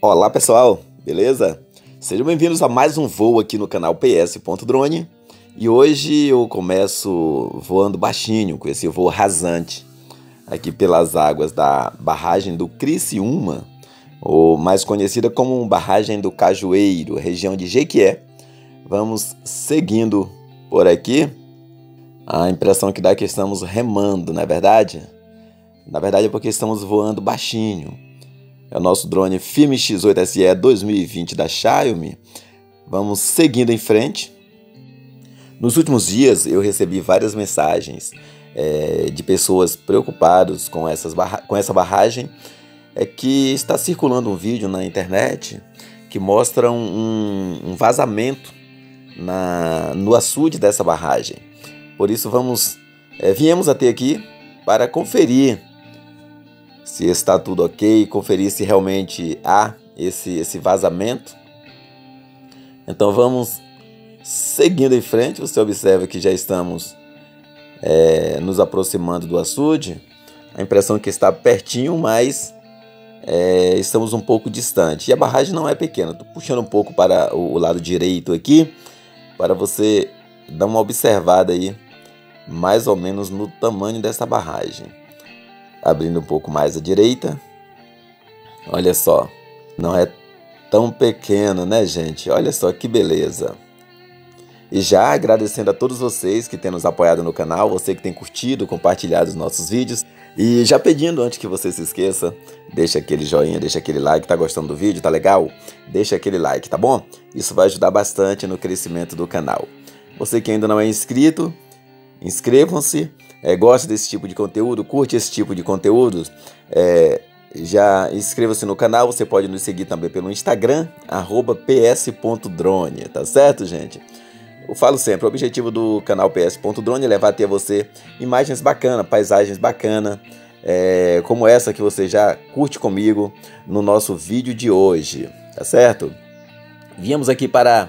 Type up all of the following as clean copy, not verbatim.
Olá pessoal, beleza? Sejam bem-vindos a mais um voo aqui no canal PS.drone. E hoje eu começo voando baixinho, com esse voo rasante aqui pelas águas da barragem do Criciúma, ou mais conhecida como barragem do Cajueiro, região de Jequié. Vamos seguindo por aqui. A impressão que dá é que estamos remando, não é verdade? Na verdade é porque estamos voando baixinho. É o nosso drone Filme X8SE 2020 da Xiaomi. Vamos seguindo em frente. Nos últimos dias eu recebi várias mensagens de pessoas preocupadas com essa barragem. Que está circulando um vídeo na internet que mostra um vazamento no açude dessa barragem. Por isso viemos até aqui para conferir se está tudo ok, conferir se realmente há esse vazamento. Então vamos seguindo em frente. Você observa que já estamos nos aproximando do açude. A impressão é que está pertinho, mas estamos um pouco distante. E a barragem não é pequena. Estou puxando um pouco para o lado direito aqui, para você dar uma observada aí, mais ou menos no tamanho dessa barragem. Abrindo um pouco mais à direita. Olha só. Não é tão pequeno, né, gente? Olha só que beleza. E já agradecendo a todos vocês que têm nos apoiado no canal, você que tem curtido, compartilhado os nossos vídeos. E já pedindo, antes que você se esqueça, deixa aquele joinha, deixa aquele like. Tá gostando do vídeo? Tá legal? Deixa aquele like, tá bom? Isso vai ajudar bastante no crescimento do canal. Você que ainda não é inscrito, inscrevam-se. Gosta desse tipo de conteúdo, curte esse tipo de conteúdo, já inscreva-se no canal. Você pode nos seguir também pelo Instagram, @ps.drone, tá certo, gente? Eu falo sempre, o objetivo do canal PS.drone é levar até você imagens bacanas, paisagens bacanas, como essa que você já curte comigo no nosso vídeo de hoje, tá certo? Viemos aqui para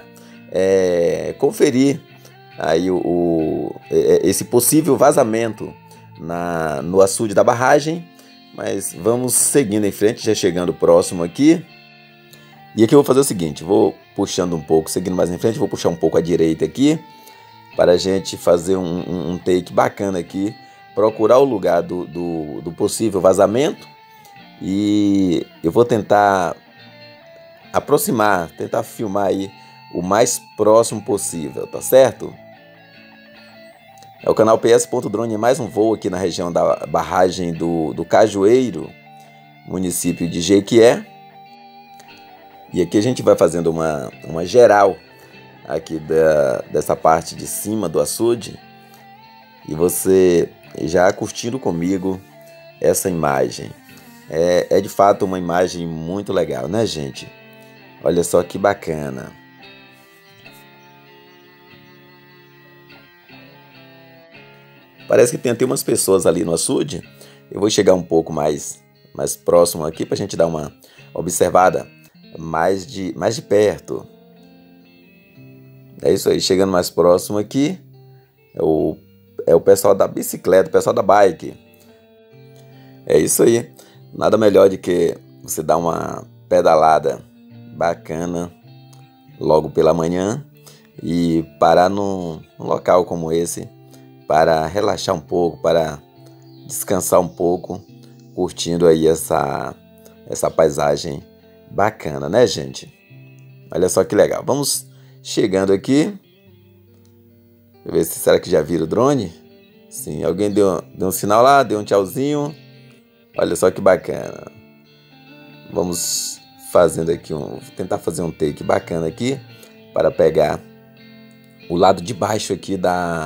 conferir aí esse possível vazamento no açude da barragem, mas vamos seguindo em frente, já chegando próximo aqui. E aqui eu vou fazer o seguinte, vou puxando um pouco, seguindo mais em frente, vou puxar um pouco à direita aqui, para a gente fazer um take bacana aqui, procurar o lugar do possível vazamento. E eu vou tentar aproximar, tentar filmar aí o mais próximo possível, tá certo? É o canal PS.drone, mais um voo aqui na região da barragem do Cajueiro, município de Jequié. E aqui a gente vai fazendo uma geral aqui dessa parte de cima do açude. E você já curtindo comigo essa imagem. É de fato uma imagem muito legal, né, gente? Olha só que bacana. Parece que tem até umas pessoas ali no açude. Eu vou chegar um pouco mais próximo aqui para a gente dar uma observada mais de perto. É isso aí, chegando mais próximo aqui. É o pessoal da bicicleta, o pessoal da bike. É isso aí. Nada melhor do que você dar uma pedalada bacana logo pela manhã e parar num local como esse, para relaxar um pouco, para descansar um pouco, curtindo aí essa paisagem bacana, né, gente? Olha só que legal. Vamos chegando aqui. Deixa eu ver se será que já viram o drone? Sim, alguém deu um sinal lá, deu um tchauzinho. Olha só que bacana. Vamos fazendo aqui tentar fazer um take bacana aqui para pegar o lado de baixo aqui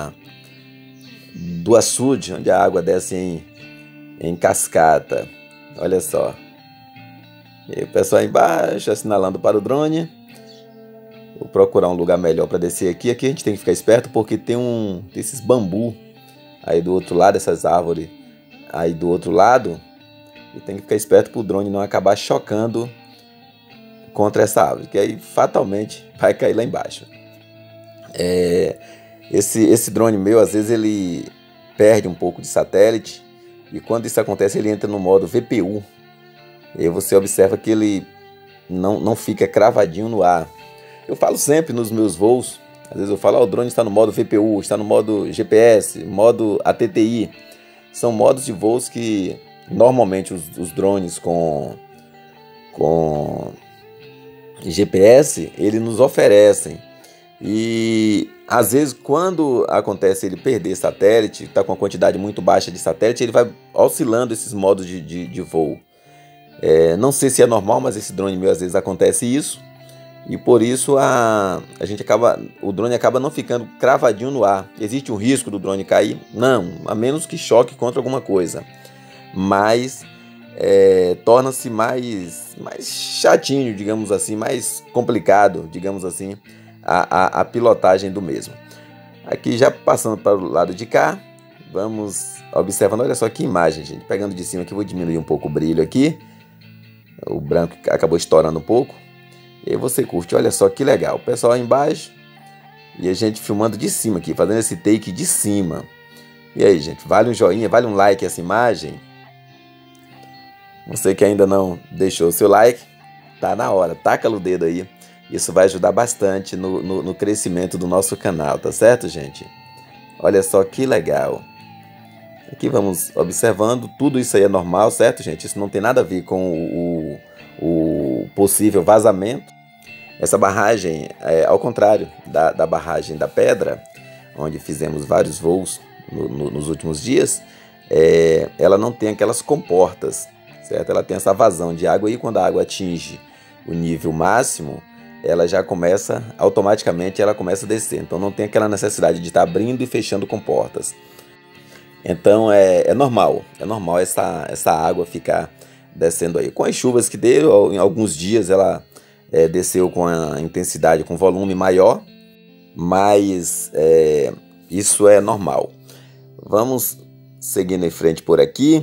do açude, onde a água desce em cascata. Olha só. E o pessoal aí embaixo assinalando para o drone. Vou procurar um lugar melhor para descer aqui. Aqui a gente tem que ficar esperto porque tem esses bambu aí do outro lado, essas árvores aí do outro lado. E tem que ficar esperto para o drone não acabar chocando contra essa árvore, que aí fatalmente vai cair lá embaixo. Esse drone meu, às vezes ele perde um pouco de satélite, e quando isso acontece ele entra no modo VPU. E aí você observa que ele não fica cravadinho no ar. Eu falo sempre nos meus voos, às vezes eu falo, o drone está no modo VPU, está no modo GPS, modo ATTI. São modos de voos que normalmente os drones com GPS, eles nos oferecem. E às vezes quando acontece ele perder satélite, está com uma quantidade muito baixa de satélite, ele vai oscilando esses modos de voo. Não sei se é normal, mas esse drone meu às vezes acontece isso. E por isso o drone acaba não ficando cravadinho no ar. Existe um risco do drone cair? Não, a menos que choque contra alguma coisa. Mas torna-se mais chatinho, digamos assim, mais complicado, digamos assim, a pilotagem do mesmo. Aqui já passando para o lado de cá, vamos observando, olha só que imagem, gente. Pegando de cima aqui, vou diminuir um pouco o brilho aqui. O branco acabou estourando um pouco. E aí você curte, olha só que legal. O pessoal aí embaixo e a gente filmando de cima aqui, fazendo esse take de cima. E aí, gente, vale um joinha, vale um like essa imagem? Você que ainda não deixou o seu like, tá na hora, taca o dedo aí. Isso vai ajudar bastante no crescimento do nosso canal, tá certo, gente? Olha só que legal. Aqui vamos observando, tudo isso aí é normal, certo, gente? Isso não tem nada a ver com o possível vazamento. Essa barragem, ao contrário da barragem da Pedra, onde fizemos vários voos nos últimos dias, ela não tem aquelas comportas, certo? Ela tem essa vazão de água e quando a água atinge o nível máximo, ela já começa, automaticamente ela começa a descer. Então não tem aquela necessidade de estar abrindo e fechando comportas. Então é normal essa água ficar descendo aí. Com as chuvas que deu, em alguns dias ela desceu com a intensidade, com volume maior, mas isso é normal. Vamos seguindo em frente por aqui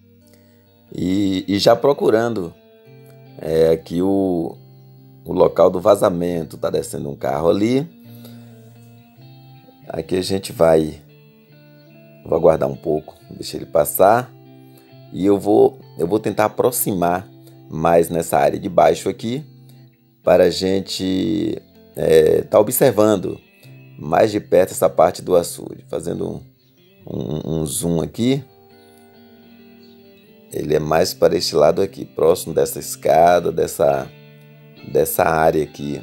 e já procurando aqui o local do vazamento. Tá descendo um carro ali. Aqui a gente vou aguardar um pouco, deixa ele passar. E eu vou tentar aproximar mais nessa área de baixo aqui, para a gente tá observando mais de perto essa parte do açude. Fazendo um zoom aqui. Ele é mais para este lado aqui, próximo dessa escada, dessa área aqui.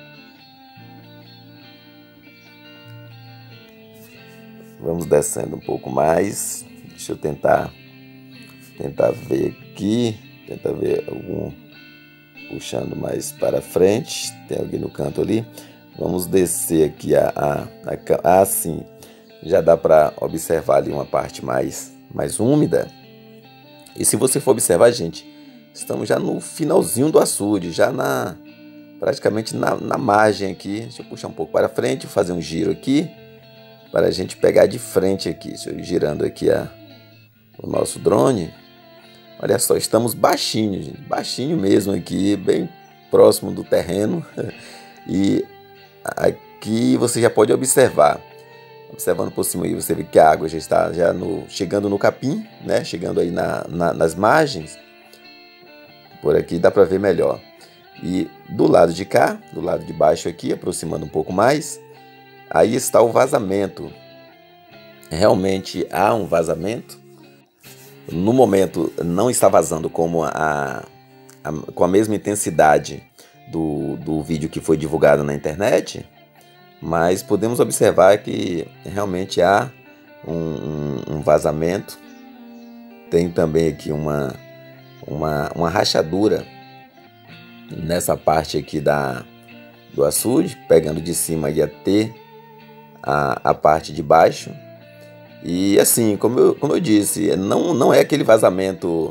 Vamos descendo um pouco mais. Deixa eu tentar ver aqui. Tentar ver algum puxando mais para frente. Tem alguém no canto ali. Vamos descer aqui assim. Já dá para observar ali uma parte mais úmida. E se você for observar, gente, estamos já no finalzinho do açude, já praticamente na margem aqui. Deixa eu puxar um pouco para frente, fazer um giro aqui, para a gente pegar de frente aqui. Deixa eu ir girando aqui o nosso drone. Olha só, estamos baixinho, gente, baixinho mesmo aqui, bem próximo do terreno. E aqui você já pode observar. Observando por cima aí, você vê que a água já está chegando no capim, né? Chegando aí nas margens. Por aqui dá para ver melhor. E do lado de cá, do lado de baixo aqui, aproximando um pouco mais, aí está o vazamento. Realmente há um vazamento. No momento não está vazando com a mesma intensidade do vídeo que foi divulgado na internet, mas podemos observar que realmente há um vazamento. Tem também aqui uma rachadura nessa parte aqui do açude, pegando de cima e até a parte de baixo. E assim, como eu disse, não é aquele vazamento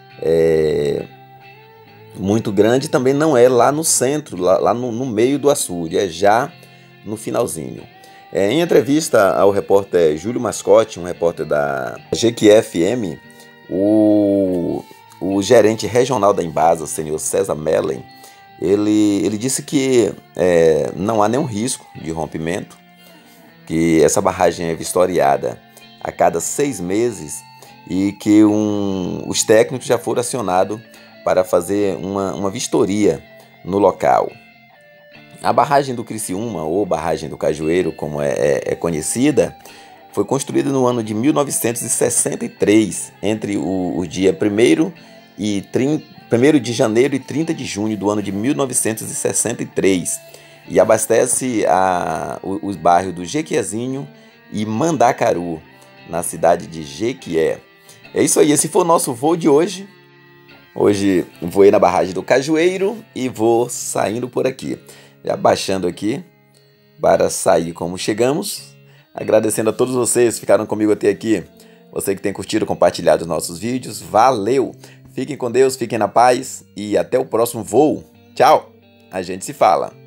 muito grande, também não é lá no centro, lá no meio do açude, é já no finalzinho. Em entrevista ao repórter Júlio Mascotti, um repórter da GQFM, o gerente regional da Embasa, o senhor César Mellen, ele disse que não há nenhum risco de rompimento, que essa barragem é vistoriada a cada 6 meses e que os técnicos já foram acionados para fazer uma vistoria no local. A barragem do Criciúma, ou barragem do Cajueiro, como é conhecida, foi construída no ano de 1963, entre o dia 1º de janeiro e 30 de junho do ano de 1963, e abastece os bairros do Jequiézinho e Mandacaru, na cidade de Jequié. É isso aí, esse foi o nosso voo de hoje. Hoje voei na barragem do Cajueiro e vou saindo por aqui. Já baixando aqui para sair como chegamos. Agradecendo a todos vocês que ficaram comigo até aqui. Você que tem curtido, compartilhado os nossos vídeos. Valeu! Fiquem com Deus, fiquem na paz e até o próximo voo. Tchau! A gente se fala.